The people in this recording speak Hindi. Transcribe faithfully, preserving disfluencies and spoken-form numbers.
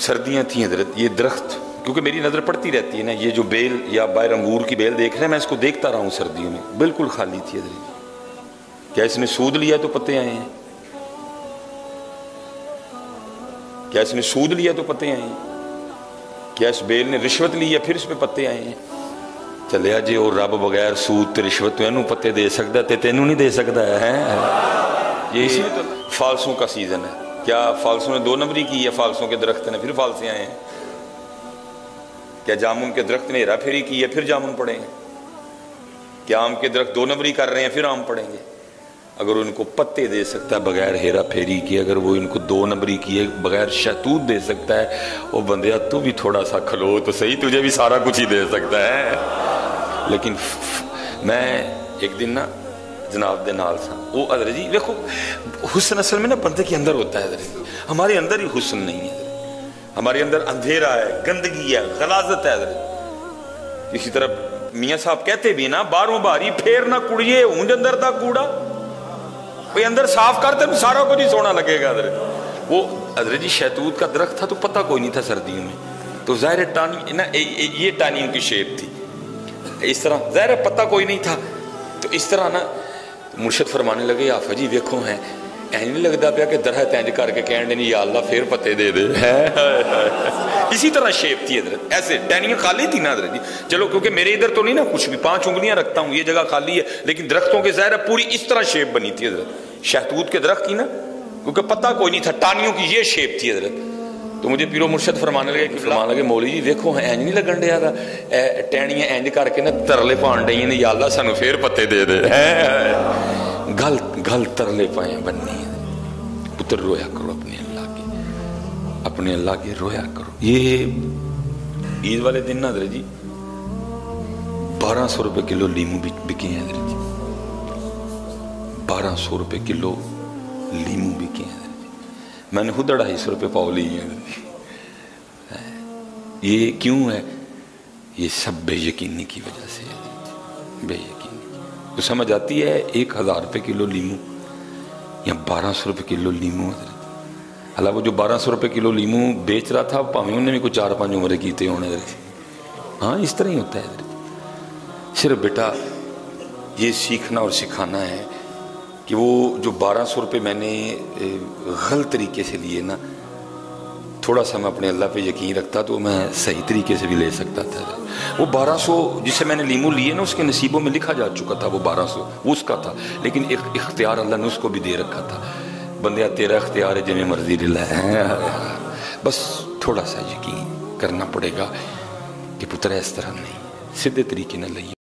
सर्दियाँ थी हजरत, ये दरख्त क्योंकि मेरी नज़र पड़ती रहती है ना, ये जो बेल या बाहर अंगूर की बेल देख रहे हैं, मैं इसको देखता रहा हूँ सर्दियों में, बिल्कुल खाली थी हजरत। क्या इसने सूद लिया तो पत्ते आए हैं? क्या इसने सूद लिया तो पत्ते आए हैं? क्या इस बेल ने रिश्वत ली या फिर इस पे पत्ते आए हैं? चलिया जी और रब बगैर सूद ते रिश्वत तो इनू पत्ते दे सकता ते तेनू नहीं दे सकता है। ये इसी तो फालसों का सीजन है। क्या फालसों ने दो नंबरी की है? फालसों के दरख्त ने फिर फालसे आए हैं। क्या जामुन के दरख्त ने हेरा फेरी की है फिर जामुन पड़ेंगे? क्या आम के दरख्त दो नंबरी कर रहे हैं फिर आम पड़ेंगे? अगर उनको पत्ते दे सकता है बगैर हेरा फेरी के, अगर वो इनको दो नंबरी किए बगैर शहतूत दे सकता है, वो बंदिया तू भी थोड़ा सा खलो तो सही, तुझे भी सारा कुछ ही दे सकता है। लेकिन मैं एक दिन ना जनाब दे नाल सा, वो हज़रत जी देखो हुस्न असल में ना बंदे के अंदर होता है हज़रत जी, हमारे अंदर ही हुस्न नहीं है, हमारे अंदर अंधेरा है, गंदगी है, गलाजत है हज़रत। इसी तरह मियाँ साहब कहते भी ना, बारों बारी फेर ना कुड़िए ऊंज अंदर दा कूड़ा, कोई अंदर साफ करते भी सारा कुछ ही सोना लगेगा हज़रत। वो हज़रत जी शहतूत का दरख्त था तो पता कोई नहीं था सर्दियों में, तो ज़ाहिर टानी ना ये टानियों की शेप थी इस तरह, ज़ाहिर पता कोई नहीं था। तो इस तरह ना मुर्शद फरमाने लगे आफा जी वेखो हैं ऐ नहीं लगता पाया कि दरख्त इंज करके कहने नहीं या अल्लाह फिर पत्ते दे दे है। इसी तरह शेप थी हजरत, ऐसे टहनियाँ खाली थी ना हजरत जी। चलो क्योंकि मेरे इधर तो नहीं ना कुछ भी, पांच उंगलियां रखता हूँ, ये जगह खाली है, लेकिन दरख्तों के ज़ाहिर पूरी इस तरह शेप बनी थी हजरत, शहतूत के दरख्त की ना, क्योंकि पता कोई नहीं था, टानियों की ये शेप थी हजरत। तो मुझे पीरो मुर्शद फरमाने लगे कि फरमान लगे मौली जी देखो इंज नहीं लगन दिया था, टहनियाँ इंज करके ना तरले पान डई ने या अल्लाह सानू फिर पत्ते दे दे है। गल गल तरले पाए बननी है। पुत्र रोया करो अपने अल्लाह के, अपने अल्लाह के रोया करो। ये ईद वाले दिन ना हजरत जी बारह सौ रुपए किलो लीमू बिके हैं हजरत जी, बारह सौ रुपए किलो लीमू बिके हैं। मैंने खुद अढ़ाई सौ रुपये पाव लिए हैं। ये क्यों है? ये सब बेयकीनी की वजह से है, बेयकीनी। तो समझ आती है एक हज़ार रुपये किलो लीमू या बारह सौ रुपये किलो लीमू। हालांकि वो जो बारह सौ रुपये किलो लीमू बेच रहा था भावें उन्हें भी कुछ चार पाँच उम्र कीते होने। हाँ इस तरह ही होता है। सिर्फ बेटा ये सीखना और सिखाना है कि वो जो बारह सौ रुपये मैंने गलत तरीके से लिए ना, थोड़ा सा मैं अपने अल्लाह पे यकीन रखता तो मैं सही तरीके से भी ले सकता था। वो बारह सौ जिससे मैंने लीमू लिए ना उसके नसीबों में लिखा जा चुका था, वो बारह सौ वो उसका था, लेकिन एक इख्तियार अल्लाह ने उसको भी दे रखा था। बंदिया तेरा इख्तियार है जिन्हें मर्जी दिला है, बस थोड़ा सा यकीन करना पड़ेगा कि पुत्र इस तरह नहीं, सीधे तरीके न लई